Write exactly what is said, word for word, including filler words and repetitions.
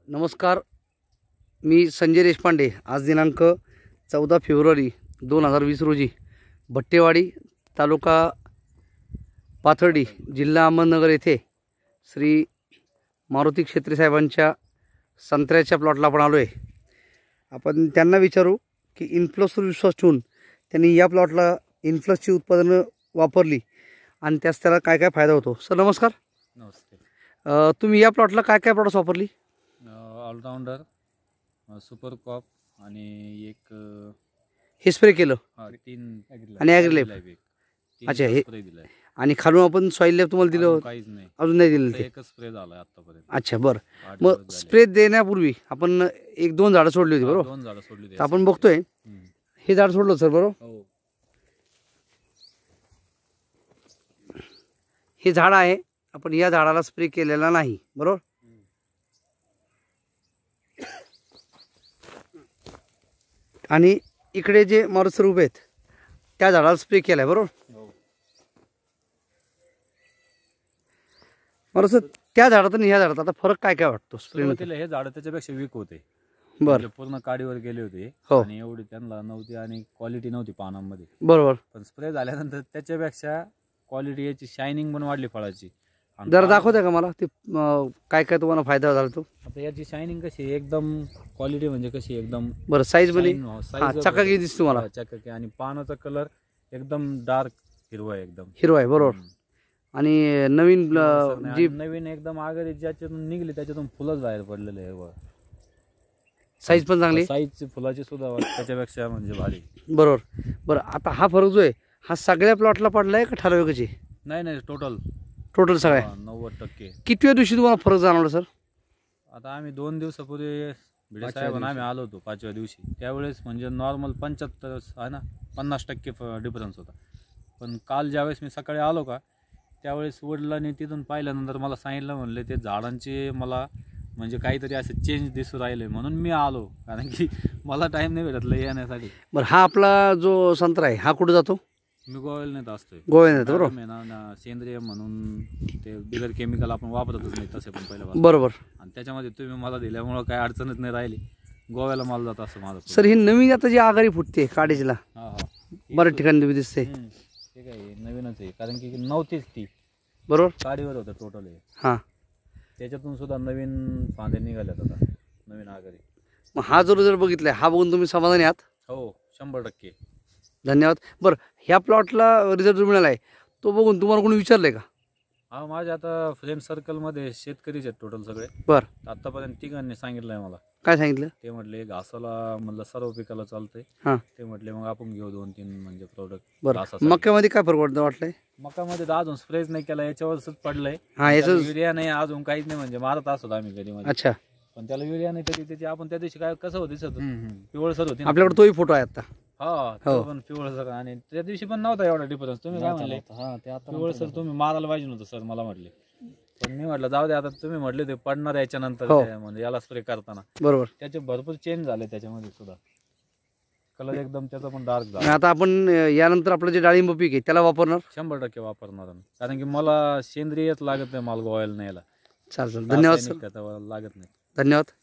नमस्कार, मी संजय देशपांडे। आज दिनांक चौदा फेब्रुवारी दोन हजार वीस रोजी भट्टेवाडी तालुका पाथर्डी जिल्हा अहमदनगर येथे श्री मारुती क्षेत्री साहेबांच्या संत्र्याच्या प्लॉटला आपण आलो आहे। आपण त्यांना विचारू की इन्फ्लसवर विश्वास ठेवून त्यांनी या प्लॉटला इन्फ्लसची उत्पादनं वापरली आणि त्यास त्याला काय काय फायदा होतो। सर नमस्कार। नमस्ते। तुम्ही या प्लॉटला काय काय प्रोडक्ट्स वापरली? ऑलराउंडर, सुपर कॉप आणि एक हे स्प्रे केलं हा तीन आणि ॲग्रीलाइफ। अच्छा, हे आणि खालून आपण सॉइल लॅब तुम्हाला दिलं? काहीच नाही, अजून नाही दिलं ते, एकच स्प्रे झाला आतापर्यंत। अच्छा बरं, मग स्प्रे देण्यापूर्वी आपण एक दोन झाडं सोडली होती बरोबर? दोन झाडं सोडली होती। आपण बघतोय हे झाड सोडलं सर बरोबर? हो, हे झाड आहे, आपण या झाडाला स्प्रे केलेला नाही बरोबर? आणि इकडे जे मारुती सर उभे आहेत त्या झाडाला स्प्रे केलाय बरोबर? मारुती सर, त्या झाडात आणि ह्या झाडात आता फरक काय काय वाटतो स्प्रे मध्ये? हे झाड त्याच्यापेक्षा वीक होते, बरं, पूर्ण काडीवर गेले होते हो, आणि एवढी त्यांना नव्हती आणि क्वालिटी नव्हती पानांमध्ये बरोबर। पण स्प्रे झाल्यानंतर त्याच्यापेक्षा क्वालिटी याची शायनिंग पण वाढली फळाची। जरा दाखवते का मला ते काय काय तुम्हाला फायदा झाला तो? आता याची शायनिंग कशी आहे, एकदम क्वालिटी म्हणजे कशी एकदम बरं, साईज मध्ये साईज चकाकी दिसते मला, चकाकी, आणि पानाचा कलर एकदम डार्क हिरवा आहे, एकदम हिरवा आहे बरोबर। आणि नवीन जी नवीन एकदम आगर ज्याच्यातून निघली त्याच्यातून फुलंच बाहेर पडलेलं आहे हिरवा। साईज पण चांगली, साईजची फुलाची सुद्धा त्याच्यापेक्षा म्हणजे भारी बरोबर। बरं, आता हा फरक जो आहे हा सगळ्या प्लॉटला पडलाय का ठराविकच आहे? नाही नाही, टोटल टोटल सगळ्या नव्वद टक्के। कितव्या दिवशी तुम्हाला फरक जाणवला सर? आता आम्ही दोन दिवसापूर्वी भिडे साहेबांना आम्ही आलो होतो पाचव्या दिवशी, त्यावेळेस म्हणजे नॉर्मल पंच्याहत्तर आहे ना, पन्नास टक्के डिफरन्स होता। पण काल ज्यावेळेस मी सकाळी आलो का त्यावेळेस वडिलांनी तिथून पाहिल्यानंतर मला सांगितलं, म्हणले ते झाडांचे मला म्हणजे काहीतरी असे चेंज दिसू राहिले, म्हणून मी आलो, कारण की मला टाईम नाही भेटत येण्यासाठी। बरं, हा आपला जो संत्रा आहे हा कुठे जातो? मी गोव्याला नेत असतोय, गोव्याला नेतो बरोबर ना, सेंद्रिय म्हणून ते बिगर केमिकल आपण वापरतच नाही तसे पण पहिल्यापासून, बरोबर। आणि त्याच्यामध्ये तुम्ही मला दिल्यामुळं काही अडचणच नाही राहिली, गोव्याला माल जात असं माझं। सर ही नवीन आता जी आघाडी फुटते काडीला, हा हा, बऱ्याच ठिकाणी तुम्ही दिसते, ते काय नवीनच आहे, कारण की नव्हतीच ती बरोबर, काडीवर होतं टोटल हे, हां, त्याच्यातून सुद्धा नवीन फांदे निघाल्यात आता, नवीन आघाडी। मग हा जर जर बघितलाय, हा बघून तुम्ही समाधानी आहात? हो, शंभर टक्के। धन्यवाद। बरं, ह्या प्लॉटला रिझल्ट जो मिळाला आहे तो बघून तुम्हाला कोणी विचारलंय का? हा, माझ्या आता फ्रेंड सर्कलमध्ये शेतकरीच आहेत टोटल सगळे। बरं, आतापर्यंत तिघांनी सांगितलं आहे मला। काय सांगितलं? ते म्हटले घासाला म्हणलं सर्व पिकाला चालतंय, हां, ते म्हटले मग आपण घेऊ दोन तीन म्हणजे प्रोडक्ट। बरं, मक्यामध्ये काय फरक वाटतं वाटलंय? मकामध्ये तर अजून स्प्रेच नाही केला, याच्यावरच पडलंय। हा, याचं युरिया नाही, अजून काहीच नाही, म्हणजे मारत असतो आम्ही कधी मध्ये, अच्छा, पण त्याला युरिया नाही तरी त्याची आपण त्या दिवशी काय कसं होती सर पिवळसर होती आपल्याकडे तोही फोटो आहे आता, हा, तो पण पिवळसर, आणि त्या दिवशी पण नव्हता एवढा डिफरन्स। तुम्ही काय म्हणले पिवळसर तुम्ही मारायला पाहिजे नव्हतं सर, मला म्हटले, पण मी म्हटलं जाऊ दे, आता तुम्ही म्हटले ते पडणार याच्यानंतर म्हणजे याला स्प्रे करताना, बरोबर, त्याचे भरपूर चेंज झाले त्याच्यामध्ये सुद्धा, कलर एकदम त्याचा पण डार्क झाला। आता आपण यानंतर आपलं जे डाळिंब पीक आहे त्याला वापरणार? शंभर टक्के वापरणार, कारण की मला सेंद्रियच लागत नाही माल गोवायला न्यायला। चालेल, धन्यवाद सर, लागत नाही। धन्यवाद।